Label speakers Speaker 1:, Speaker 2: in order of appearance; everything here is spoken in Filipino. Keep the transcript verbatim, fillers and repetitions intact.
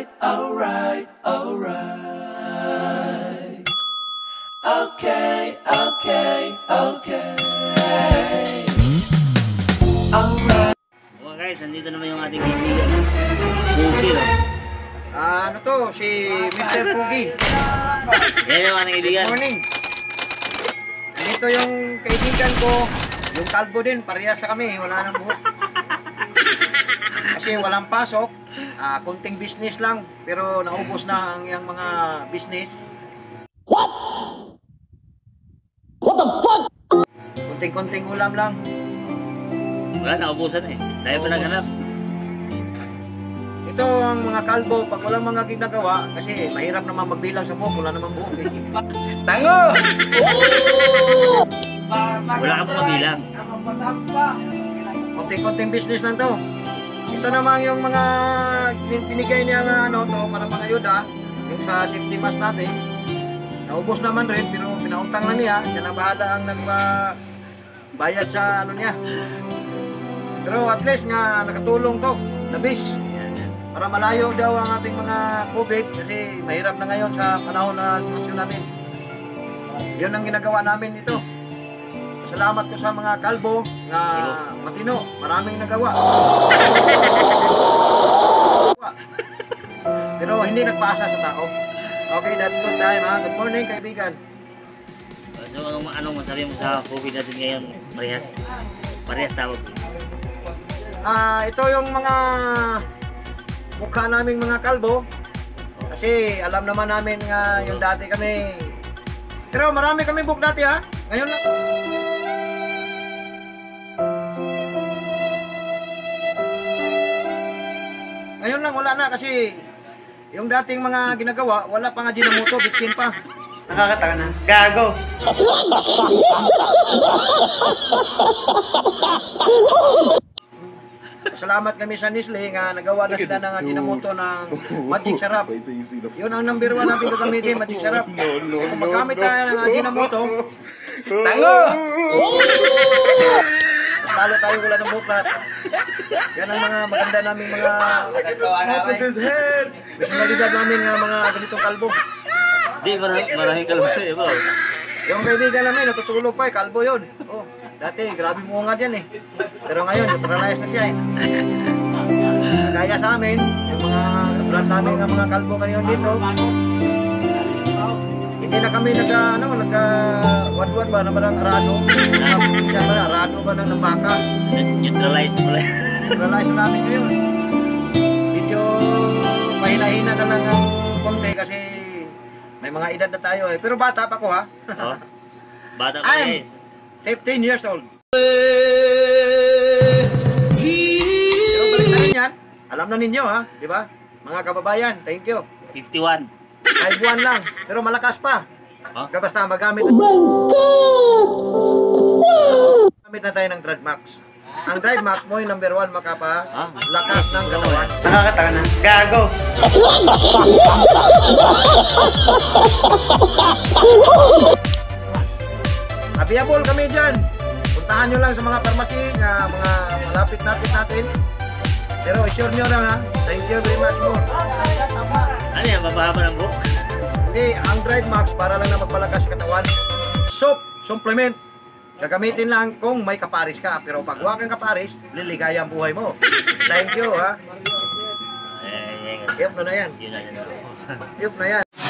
Speaker 1: alright, alright, alright. Okay, okay, okay. Alright.
Speaker 2: Mga guys, nandito naman yung ating kaibigan. Pugi, no?
Speaker 3: Ah, ano to? Si mister Pugi.
Speaker 2: Yan yung ating kaibigan.
Speaker 3: Good morning. Dito yung kaibigan ko, yung kalbo din, parehas sa kami, wala nang buhok. Kasi walang pasok, ah, kunting business lang, pero naubos na ang yung mga business. What? What the fuck? Kunting-kunting ulam lang.
Speaker 2: Wala, naubusan eh. Dahil pa naghanap.
Speaker 3: Ito ang mga kalbo, pag walang mga ginagawa, kasi mahirap naman magbilang sa buhok, wala namang buhok eh.
Speaker 2: Tango! Wala ka po mabilang.
Speaker 3: Konting-konting business lang to. Ito naman yung mga binigay niya nga ano to para pangayuda, yung sa safety mask natin. Naubos naman rin pero pinautang na niya, siya na bahala ang nagbayad sa ano niya. Pero at least nga nakatulong to, labis. Para malayo daw ang ating mga COVID kasi mahirap na ngayon sa panahon na sitwasyon namin. Yun ang ginagawa namin dito. Salamat ko sa mga kalbo na matino, maraming nagawa. Pero hindi nagpaasa sa tao. Okay, that's good time ha. Good morning kaibigan.
Speaker 2: So, anong, anong masabi mo sa COVID natin ngayon? Parehas. Parehas tawag.
Speaker 3: Ah, ito yung mga mukha naming mga kalbo. Kasi alam naman namin nga yung dati kami. Pero marami kami book dati ha. Ngayon lang. Ngayon lang wala na kasi yung dating mga ginagawa, wala pa nga Ginamoto, bitsin pa.
Speaker 4: Nakakataka na. Gago!
Speaker 3: Salamat kami sa Nestle nga nagawa na sila ng Ginamoto ng Magic Sarap. Yun ang number one natin gagamitin, Magic Sarap. Kung magamit tayo ng Ginamoto,
Speaker 2: Tango!
Speaker 3: talo tayo wala ng buklat. Yan ang mga maganda naming mga personalidad namin nga mga ganitong kalbo.
Speaker 2: Di, marami, maraming kalbo eh, bro.
Speaker 3: Yung kaibigan namin, natutulog pa eh, kalbo yun. Oh, dati, grabe mo nga dyan eh. Pero ngayon, neutralize na siya eh. Kaya sa amin, yung mga brand namin nga mga kalbo ngayon dito, hindi na kami nagka, ano, nagka, wadwad ba, na ba ng arado? Siya ba, arado ba ng baka?
Speaker 2: Neutralized pala.
Speaker 3: Neutralize na namin ngayon. Medyo mahina-hina na lang ang konti kasi may mga edad na tayo eh. Pero bata pa ko ha.
Speaker 2: Oh. Bata pa
Speaker 3: I'm
Speaker 2: eh.
Speaker 3: fifteen years old. Pero balik na rin yan. Alam na ninyo ha, di ba? Mga kababayan, thank you.
Speaker 2: fifty-one.
Speaker 3: Ay buwan lang, pero malakas pa.
Speaker 2: Huh?
Speaker 3: Basta magamit. Oh my God! Magamit na tayo ng Drive Max. Ang Drive Max mo yung number one makapa.
Speaker 2: Huh?
Speaker 3: Lakas ng katawan.
Speaker 4: Nakakataka na. Gago!
Speaker 3: Available kami dyan. Puntahan nyo lang sa mga pharmacy na mga malapit-lapit natin. Pero assure nyo lang ha. Thank you very much more.
Speaker 2: Ano yan, mapahaba ng buhok?
Speaker 3: Hindi, ang Drive Max para lang na magpalakas sa katawan. Soap, supplement. Gagamitin lang kung may kaparis ka. Pero pag wala kang kaparis, liligaya ang buhay mo. Thank you ha.
Speaker 2: Eh, eh, eh.
Speaker 3: Yup na na yan.
Speaker 2: Yun na yan.
Speaker 3: Yup na yan.